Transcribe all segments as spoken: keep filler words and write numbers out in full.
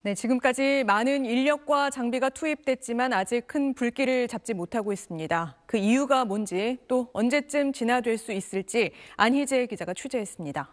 네, 지금까지 많은 인력과 장비가 투입됐지만 아직 큰 불길을 잡지 못하고 있습니다. 그 이유가 뭔지 또 언제쯤 진화될 수 있을지 안희재 기자가 취재했습니다.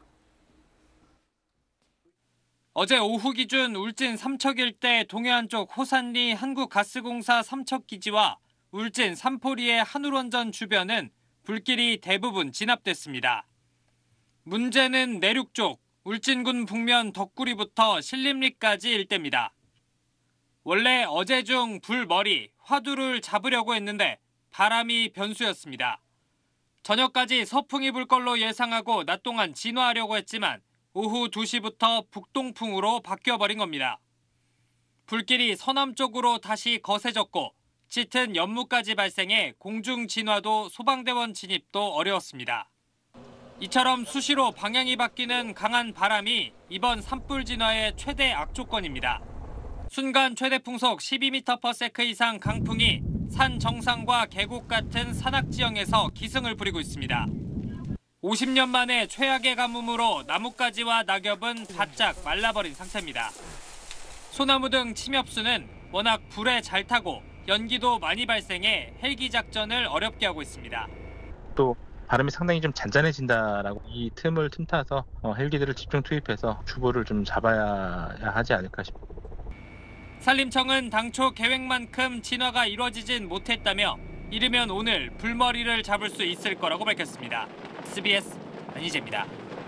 어제 오후 기준 울진 삼척 일대 동해안 쪽 호산리 한국가스공사 삼척기지와 울진 삼포리의 한울원전 주변은 불길이 대부분 진압됐습니다. 문제는 내륙 쪽 울진군 북면 덕구리부터 신림리까지 일대입니다. 원래 어제 중 불머리, 화두를 잡으려고 했는데 바람이 변수였습니다. 저녁까지 서풍이 불 걸로 예상하고 낮 동안 진화하려고 했지만 오후 두 시부터 북동풍으로 바뀌어버린 겁니다. 불길이 서남 쪽으로 다시 거세졌고 짙은 연무까지 발생해 공중 진화도 소방대원 진입도 어려웠습니다. 이처럼 수시로 방향이 바뀌는 강한 바람이 이번 산불 진화의 최대 악조건입니다. 순간 최대 풍속 십이 미터 퍼 세컨드 이상 강풍이 산 정상과 계곡 같은 산악 지형에서 기승을 부리고 있습니다. 오십 년 만에 최악의 가뭄으로 나뭇가지와 낙엽은 바짝 말라버린 상태입니다. 소나무 등 침엽수는 워낙 불에 잘 타고 연기도 많이 발생해 헬기 작전을 어렵게 하고 있습니다. 또 바람이 상당히 좀 잔잔해진다라고 이 틈을 틈타서 헬기들을 집중 투입해서 주보를 좀 잡아야 하지 않을까 싶습니다. 산림청은 당초 계획만큼 진화가 이루어지진 못했다며 이르면 오늘 불머리를 잡을 수 있을 거라고 밝혔습니다. 에스비에스 안희재입니다.